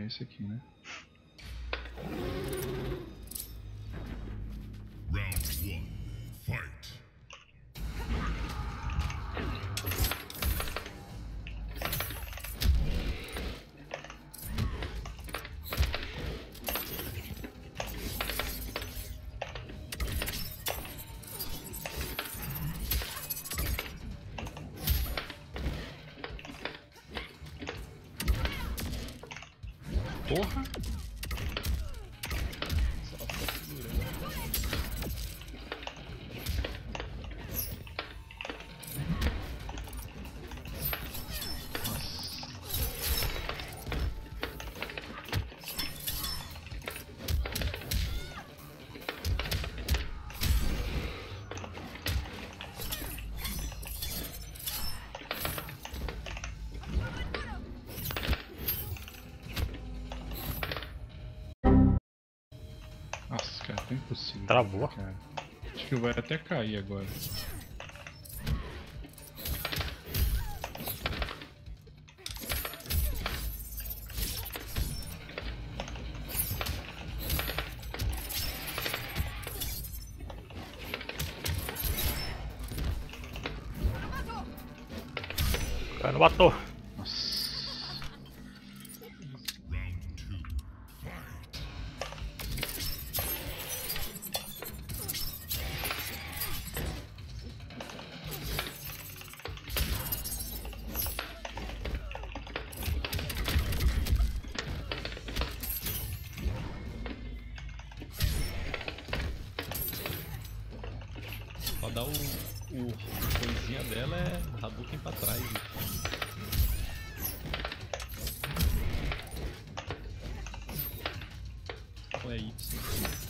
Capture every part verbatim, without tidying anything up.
esse aqui, né? Round one, fight. Porra! Só tá segurando. Nossa, cara, tá impossível. Travou. Cara. Acho que vai até cair agora. O cara não matou. Nossa. Round two, fight. Só dá o. O coisinha dela é Hadouken pra trás. Ou é Y?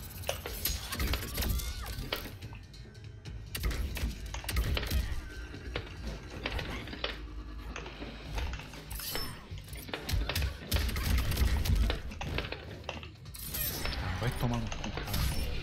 Vai tomar no cu, cara.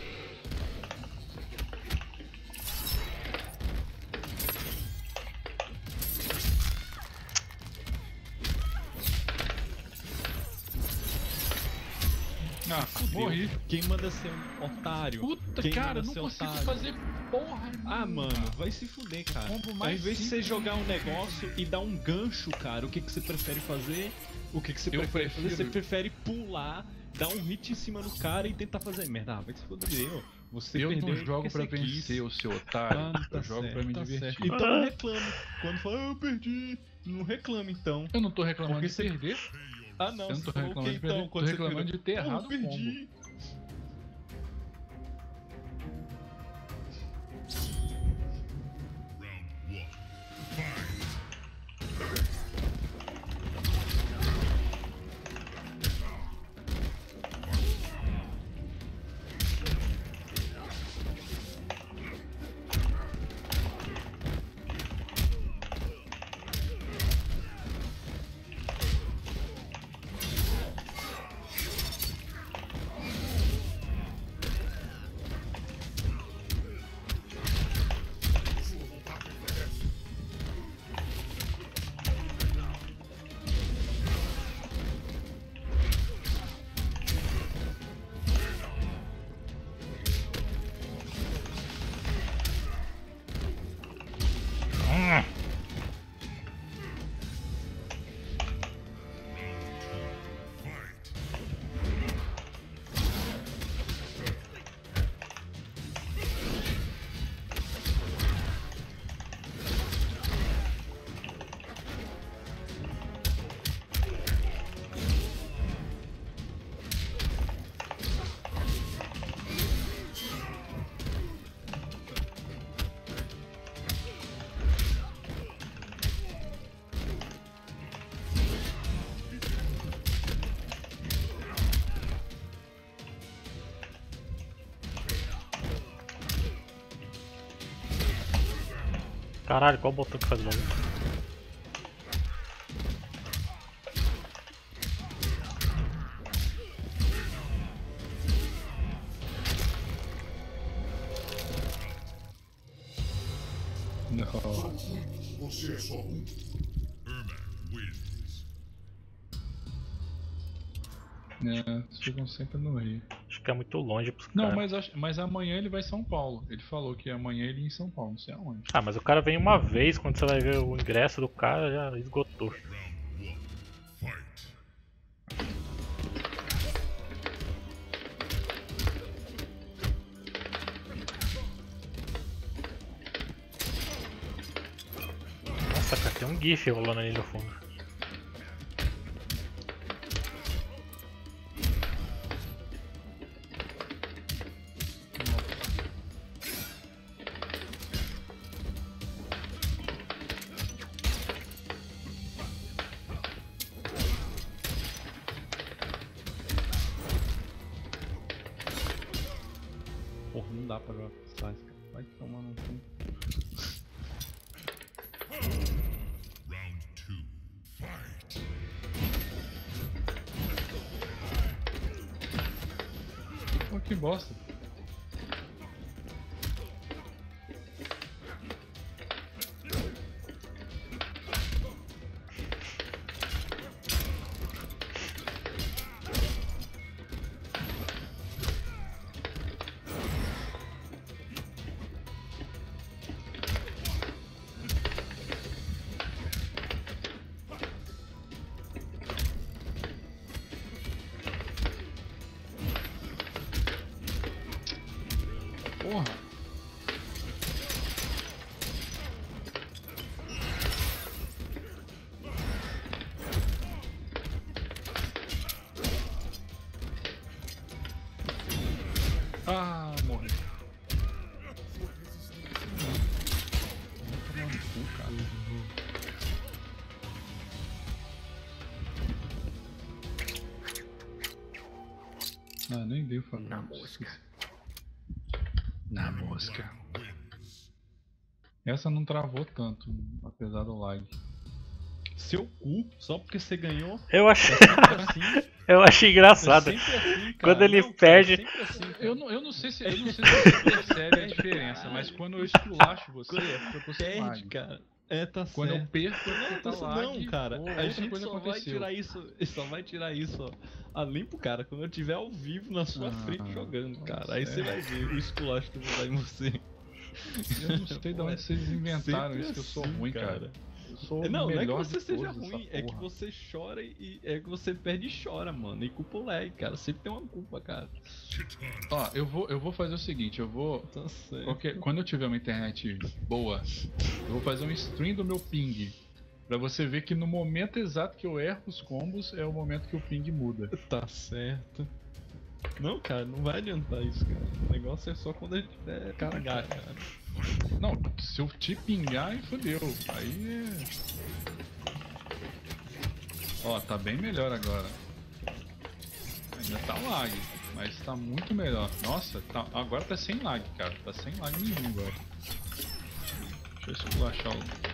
Ah, Fudeu. morri. Quem manda ser um otário? Puta, Quem cara, manda não ser consigo otário? fazer porra nenhuma. Ah, mano, vai se fuder, cara. Compro Ao mais invés de cinco você jogar um negócio e dar um gancho, cara, o que, que você prefere fazer? O que, que você Eu prefere prefiro- fazer? Você prefere pular, dar um hit em cima do cara e tentar fazer merda. Ah, vai se fuder, ó. Você Eu perdeu não jogo porque pra você quis. vencer, o seu otário. Ah, tá eu jogo certo, pra me tá divertir. certo. Então não reclame. Quando fala, ah, eu perdi, não reclame então. Eu não tô reclamando Porque de você- perder. Ah, não, Eu não você tô falou o reclamando que de perder, então? tô Quando você reclamando perdeu? de ter Porra, errado o perdi. Round one, fight. Fight. Caralho, qual botão que faz barulho? Não. Você é só um. Ermac wins. É, ficam sempre no Rio. Acho que é muito longe pros Não, caras. mas, acho- mas amanhã ele vai em São Paulo. Ele falou que amanhã ele ia em São Paulo, não sei aonde. Ah, mas o cara vem uma vez, quando você vai ver o ingresso do cara, já esgotou. Fight. Nossa, cara, tem um GIF rolando ali no fundo. Porra, não dá pra jogar com Size, cara. Vai tomar no cu. Round two. Fight. Pô, que bosta. Porra. Ah, morri. Vai tomar no cu, cara. Ah, nem deu pra Na mosca. Na mosca. Essa não travou tanto, apesar do lag. Seu cu, só porque você ganhou. Eu achei, É assim, eu achei é engraçado. sempre assim, cara. Quando ele Não, cara, perde- é sempre assim, cara. Eu não, eu não sei se eu não sei se você percebe a diferença, mas quando eu esculacho você, é porque eu tô sem Perde, lag. cara. É, tá Quando eu certo. perco, é Não, porque tá isso lag. não, cara. Pô, a outra gente coisa só vai aconteceu. tirar isso, só vai tirar isso, ó. A limpo, cara, quando eu estiver ao vivo na sua Ah, frente jogando, cara. nossa, Aí você é. vai ver o esculacho que eu vou dar em você. Eu não sei de onde vocês inventaram Sempre isso, que eu sou assim, ruim, cara. Eu sou É, Não, o não é que melhor você de seja todos, ruim, essa é que porra. você chora e é que você perde e chora, mano. E culpa o lag, cara. Sempre tem uma culpa, cara. Ó, eu vou, eu vou fazer o seguinte, eu vou... Tá certo. Porque quando eu tiver uma internet boa, eu vou fazer um stream do meu ping. Pra você ver que no momento exato que eu erro os combos, é o momento que o ping muda. Tá certo. Não, cara, não vai adiantar isso, cara. O negócio é só quando a gente tiver carregar, cara. Não, se eu te pingar, aí fodeu. Aí é... Ó, tá bem melhor agora. Ainda tá lag, mas tá muito melhor. Nossa, tá... agora tá sem lag, cara. Tá sem lag nenhum agora. Deixa eu esculachar o...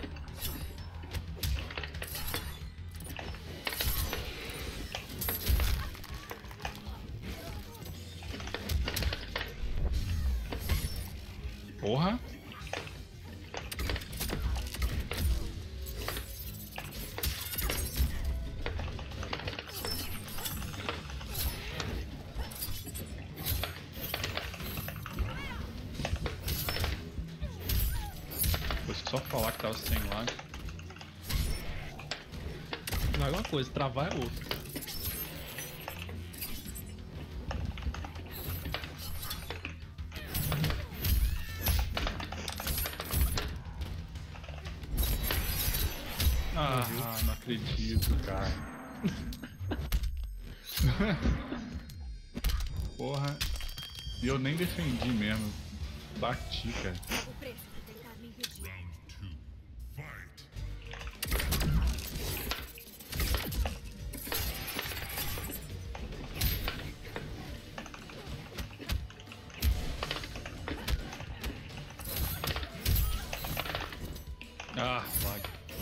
Porra! Foi só falar que tava sem lag. Não é uma coisa, travar é outra. Ah, não acredito, cara. Porra. E eu nem defendi mesmo. Bati, cara. O preço de tentar me impedir. Round two. Fight. Ah, lag.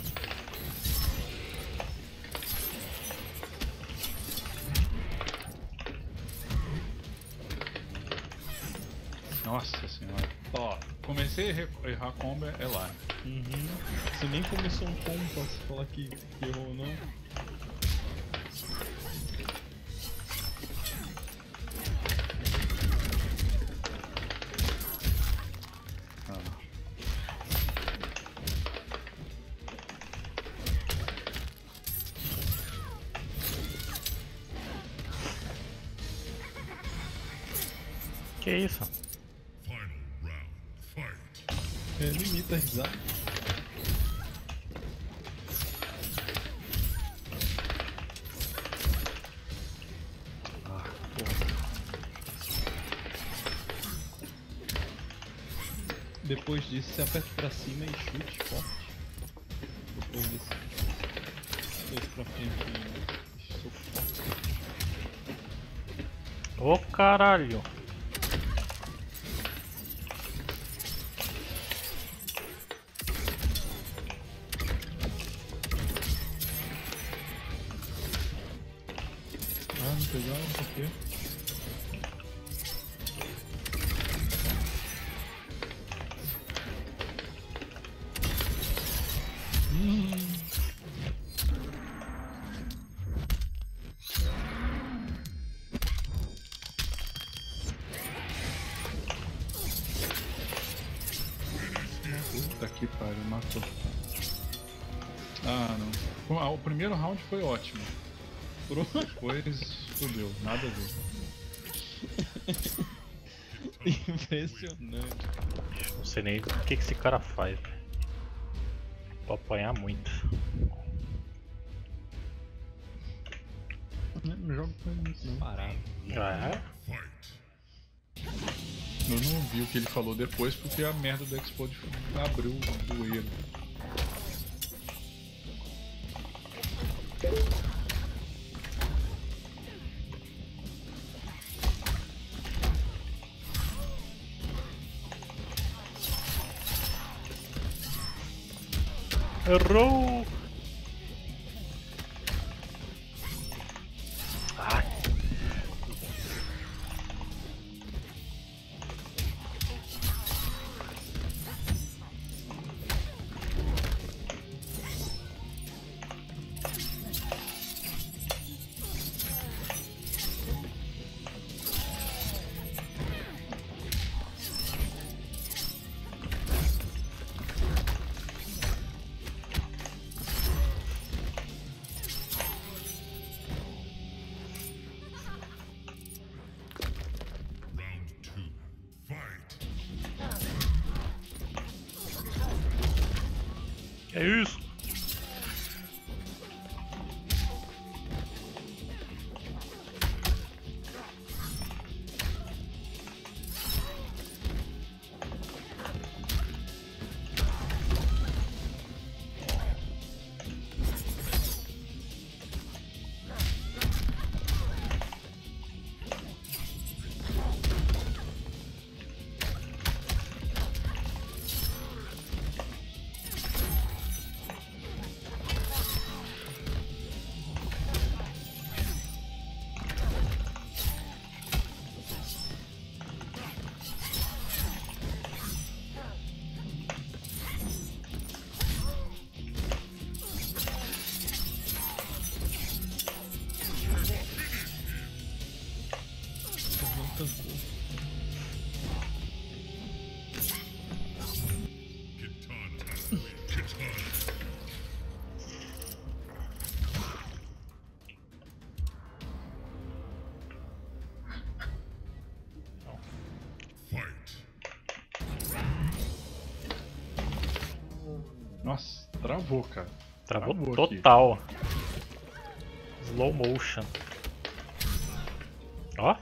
Nossa senhora. Ó, comecei a errar- errar combo é lá. Uhum. Você nem começou um combo pra você falar que, que errou ou não. Que isso? Final round. Fight. É, limita a risada. Ah, porra. Depois disso, você aperta pra cima e chute forte. Depois desse. Dois pra frente e soco forte. Ô caralho! Ah, não pegou? Por quê? Puta que pariu, matou. Ah, não. Ah, o primeiro round foi ótimo. Depois fudeu, nada a ver. Impressionante. Não sei nem o que, que esse cara faz, velho. Vou apanhar muito. Não jogo com isso não. Parado. Ah, é? Fight. Eu não vi o que ele falou depois porque a merda do Explode abriu o bueiro. Errou! Ai. Round two. Fight. Que é isso? Não tancou. Kitana. Kitana. Fight. Nossa, travou, cara. Travou Travou aqui. total. Slow motion. Ó.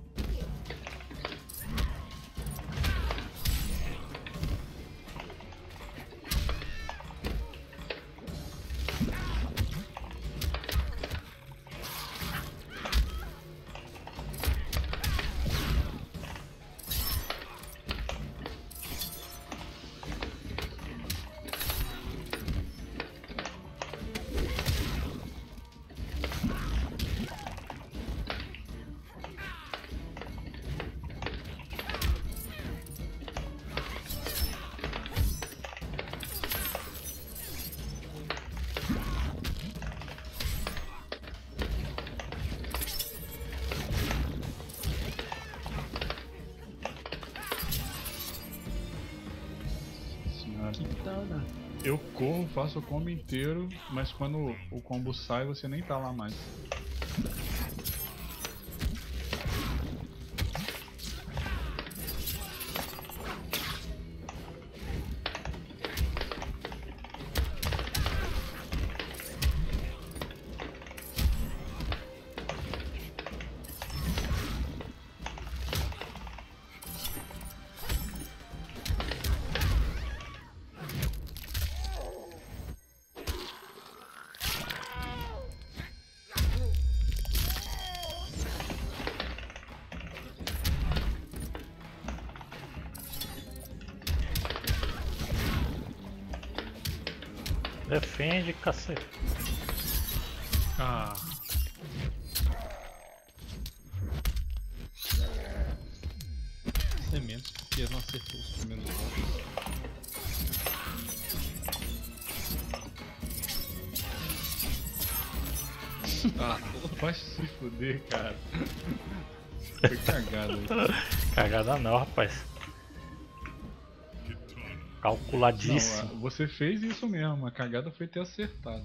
Senhora. Kitana. Eu corro, faço o combo inteiro, mas quando o combo sai você nem tá lá mais. Defende, cacete. Ah, Sementos, porque não acertou os primeiros golpes. ah, vai se fuder, cara. Foi cagada aí. Cagada não, rapaz. Calculadíssimo. Não, você fez isso mesmo, a cagada foi ter acertado.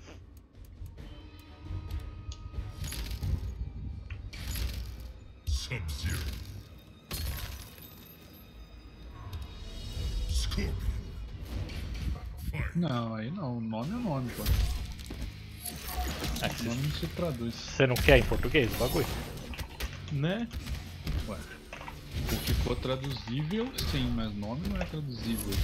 Sub-Zero. Scorpion. Fight. Não, aí não, o nome é nome, pô. É, O nome não se traduz. você não quer em português o bagulho? Né? Ué. O que for traduzível, sim, mas nome não é traduzível.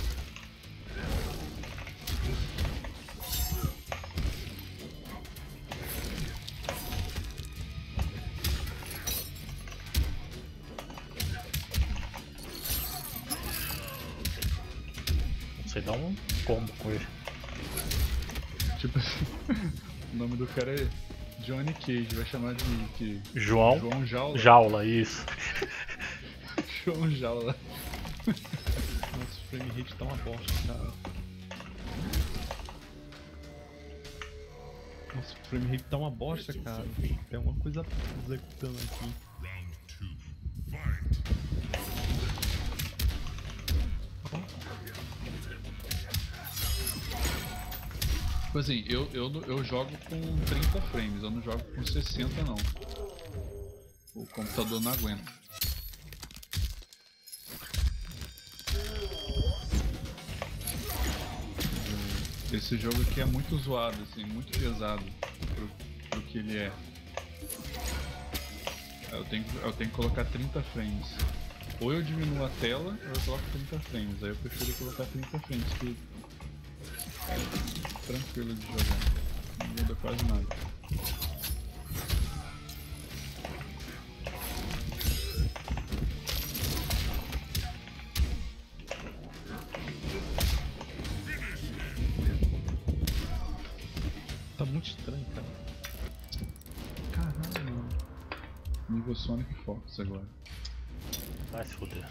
Você dá um combo com ele. Tipo assim, o nome do cara é Johnny Cage, vai chamar de que? João, João Jaula. Jaula, isso. João Jaula. Nossa, o frame rate tá uma bosta, cara. Nossa, o frame rate tá uma bosta, cara. Tem alguma coisa executando aqui. Round two. Fight. Tipo assim, eu, eu, eu jogo com trinta frames, eu não jogo com sessenta não. O computador não aguenta. Esse jogo aqui é muito zoado, assim, muito pesado pro, pro que ele é. Eu tenho, eu tenho que colocar trinta frames. Ou eu diminuo a tela, ou eu coloco trinta frames. Aí eu prefiro colocar trinta frames, que é tranquilo de jogar. Não muda quase nada. Tá muito estranho, cara. Caralho, mano. Nível Sonic Fox agora. Vai se fuder.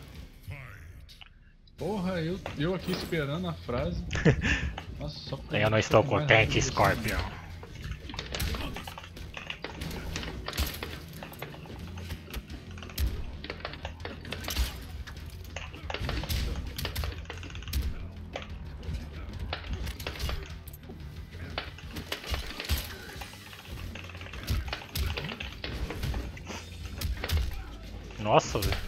Porra, eu, eu aqui esperando a frase. Nossa, só porque Eu não estou contente, Scorpion. Nossa, velho.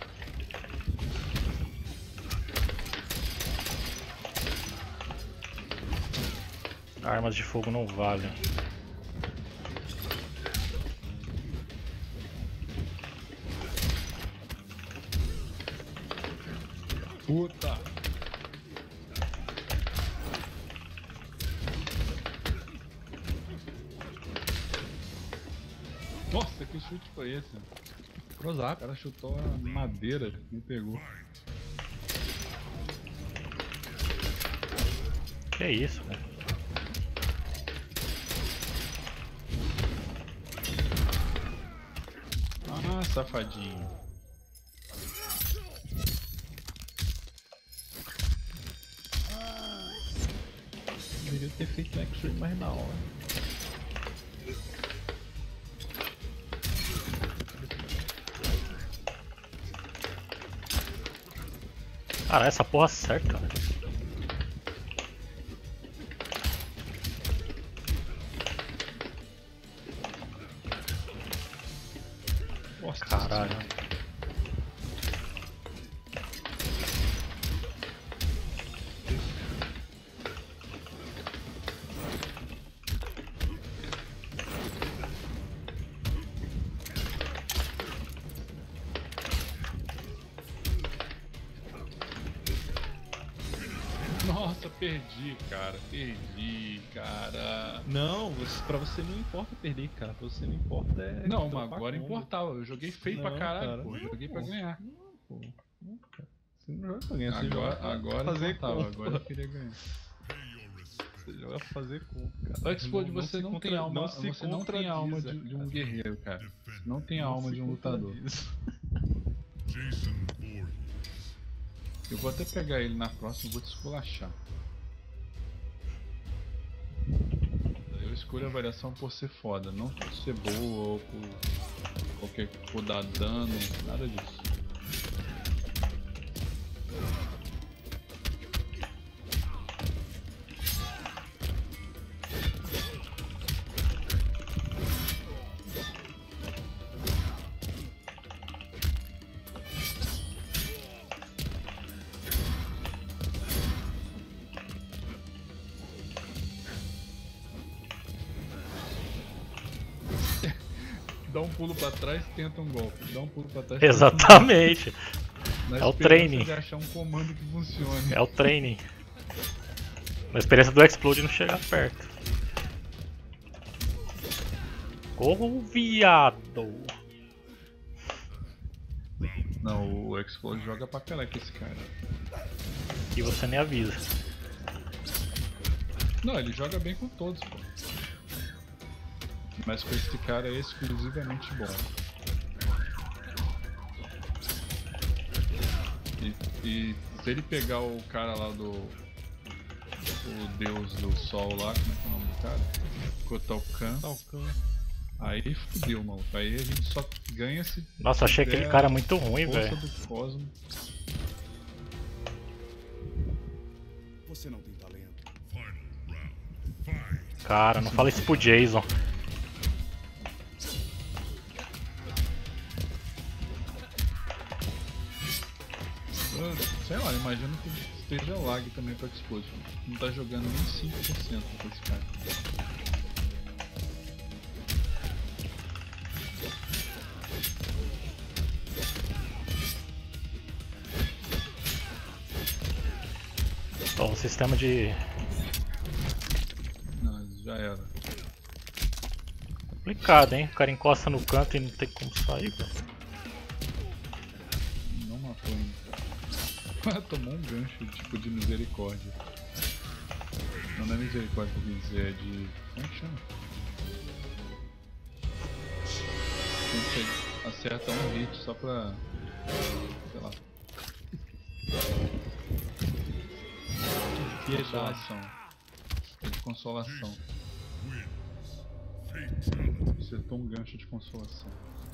Armas de fogo não valem. Puta! Nossa, que chute foi esse? O Prozac. cara chutou a madeira, me pegou. Que isso, velho. Ah, safadinho. Deveria ter feito X-Ray mais na hora. Cara, essa porra acerta, velho. Nossa, Caralho. senhora. Nossa, perdi, cara. Perdi, cara. Não, você, pra você não importa perder, cara. Pra você não importa é. Não, mas dropar agora combo. importava. Eu joguei feio Não, pra caralho, cara, pô. Eu não, joguei pra pô. ganhar. Não, pô. Não, cara. Você não joga pra ganhar, você Agora, joga pra agora fazer importava. combo. Agora eu queria ganhar. Pay your respect. Você joga pra fazer como, cara? O Explode, Não- não você se não contra- tem alma, se você não tem alma de, de um cara. guerreiro, cara. Você não tem a Não alma se de um lutador. contradiz. Jason Voorhees. Eu vou até pegar ele na próxima e vou te esculachar. Eu escolho a variação por ser foda, não por ser boa ou por qualquer por dar dano, nada disso. Dá um pulo pra trás, tenta um golpe. Dá um pulo pra trás. tenta um Exatamente. golpe. Na É o esperança training. de achar um comando que funcione. É o training. Na experiência do Explode não chegar perto. Corro, viado. Não, o Explode joga pra caralho com esse cara. E você nem avisa. Não, ele joga bem com todos, pô. Mas com esse cara é exclusivamente bom. E, e se ele pegar o cara lá do... O deus do sol lá, como é que é o nome do cara? Kotalkan. Talcão. Aí fudeu, maluco. Aí a gente só ganha se Nossa, achei tiver aquele cara muito ruim, força velho. do cosmo. Você não tem talento. Final round. Fight. Cara, não fala isso pro Jason. Eu, sei lá, imagino que esteja lag também pro Explode. Não tá jogando nem cinco por cento com esse cara. Ó, o sistema de... Não, já era. Complicado, hein? O cara encosta no canto e não tem como sair, velho. Não matou ainda. Tomou um gancho tipo de misericórdia. Não, não é misericórdia que eu quis dizer, é de. Como é que chama? Quando você acerta um hit só pra. Sei lá. Consolação. É de consolação. Fatality. Acertou um gancho de consolação.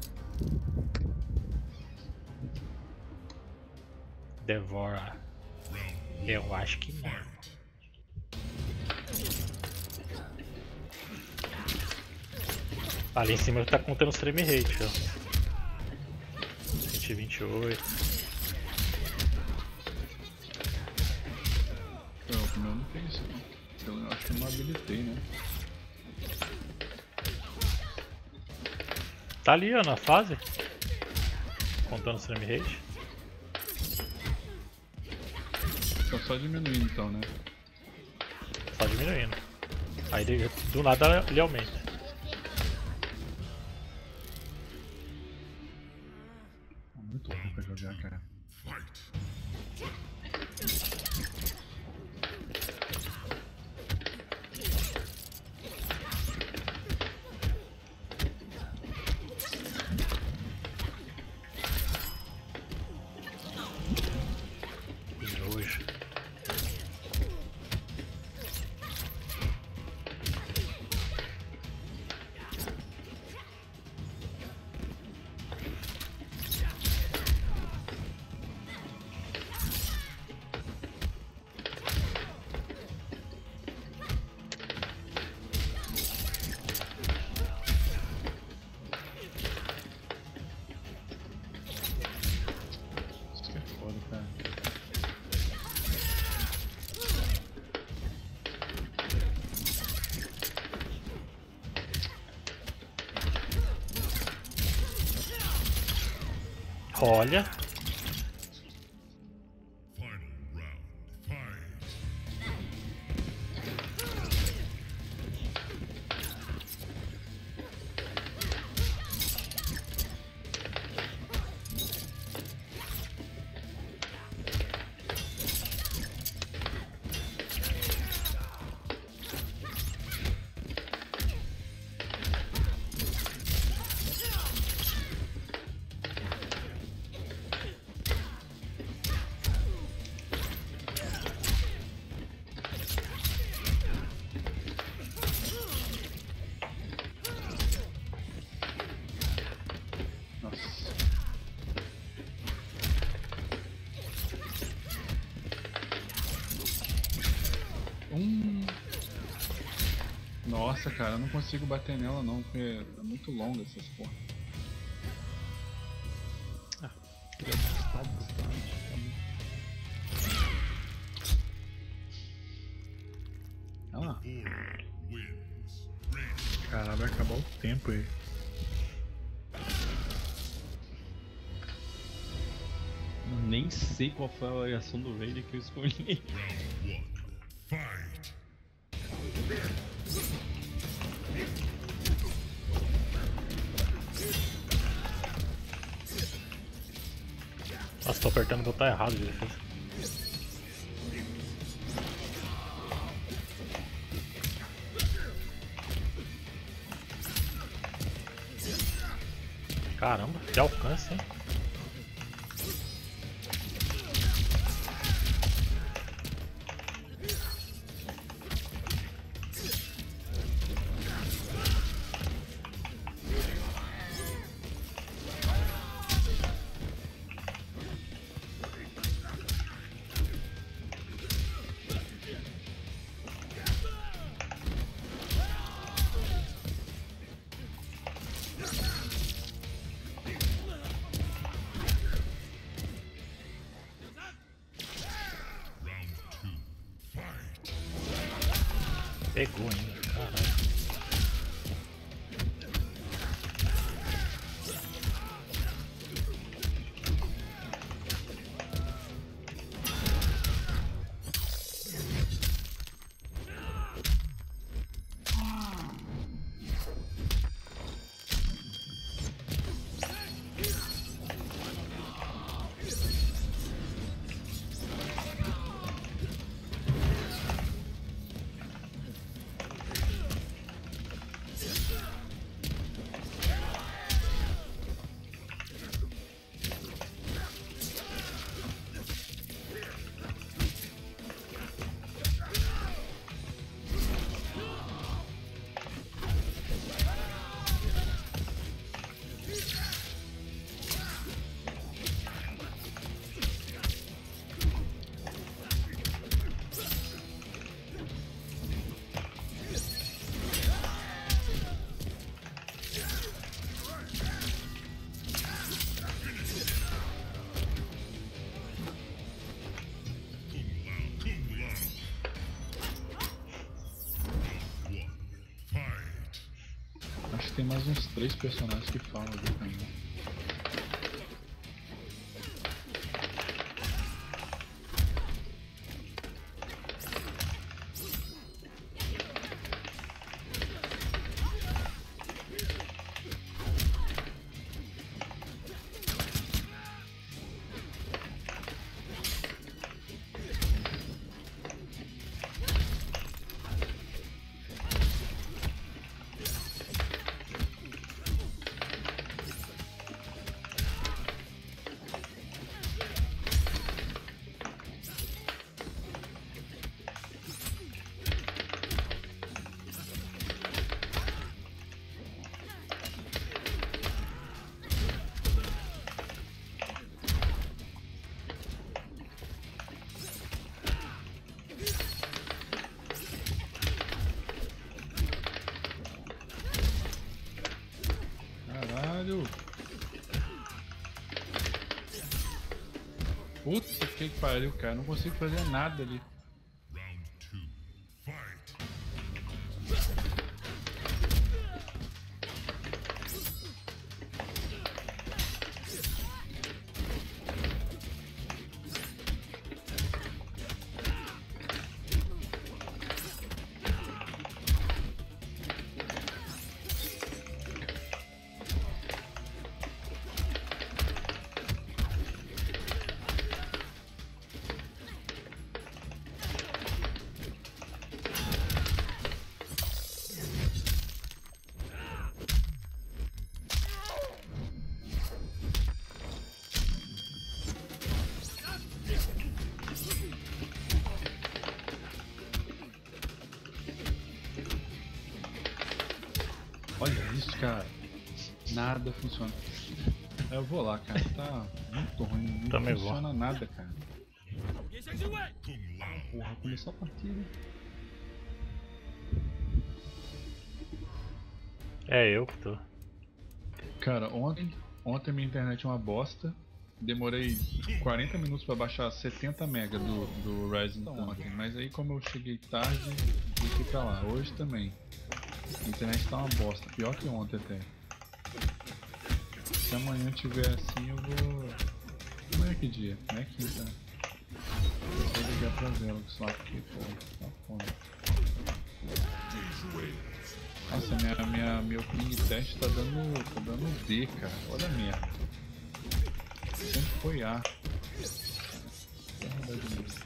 Devora. Eu acho que não. Ali em cima tá contando os frame rate, ó. cento e vinte e oito. Não, o meu não tem isso não. Eu acho que eu não habilitei, né? Tá ali, ó, na fase. Contando os frame rate. Tá só diminuindo então, né? Só diminuindo. Aí ele- do nada ele aumenta. Muito ruim pra jogar, cara. Fight. Que nojo. Isso que é foda, cara. Olha. Final round. Fight. Nossa, cara, eu não consigo bater nela não, porque é muito longa essas porra. Queria gastar bastante. Olha lá. Wins. Raid. Caralho, vai acabar o tempo aí. Nem sei qual foi a variação do Raider que eu escolhi. Round one. Fight. Nossa, tô apertando o botão errado de defesa. Caramba, que alcance, hein? Round two. Fight. Pegou ainda, caralho. Kung Lao. One. Fight. Acho que tem mais uns três personagens que falam ali também. Caralho! Puta que pariu, cara. Não consigo fazer nada ali. Round two. Fight. Olha isso, cara. Nada funciona. Eu vou lá, cara. Tá muito ruim. Não Também vou. funciona nada, cara. Kung Lao. Porra, começou a partida. É eu que tô. Cara, ontem, ontem minha internet é uma bosta. Demorei quarenta minutos pra baixar setenta mega do, do Ryzen ontem, mas aí como eu cheguei tarde, deixei pra lá. Hoje também. A internet tá uma bosta, pior que ontem até. Se amanhã tiver assim eu vou... Amanhã é que dia? Não é quinta, né? Eu vou ligar pra vela, só porque pô, tá foda. Nossa, minha, minha, meu ping teste tá dando, tá dando D, cara. Olha a merda. Sempre foi A. Porra, de novo.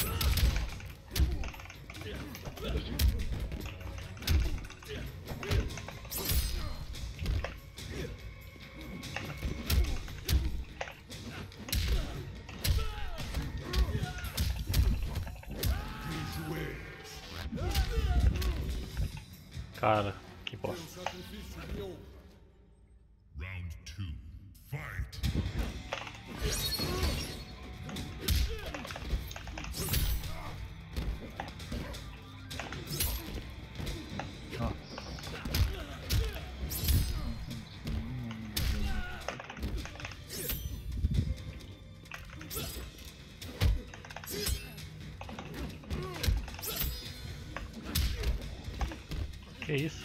Cara, que bosta. Round two. Fight. Que isso?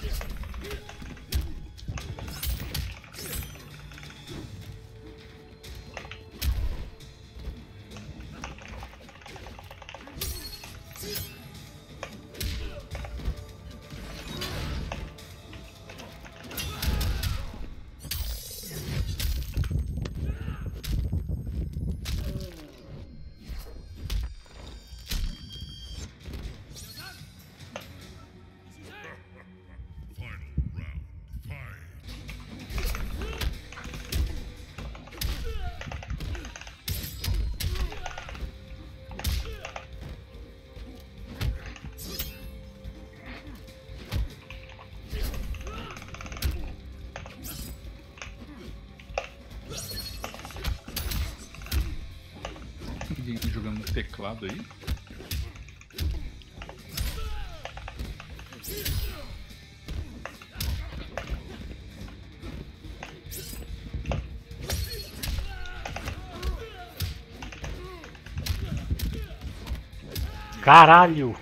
Ninguém jogando no teclado aí? Caralho!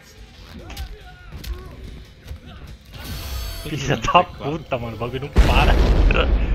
Filha da puta, mano, o bagulho não para.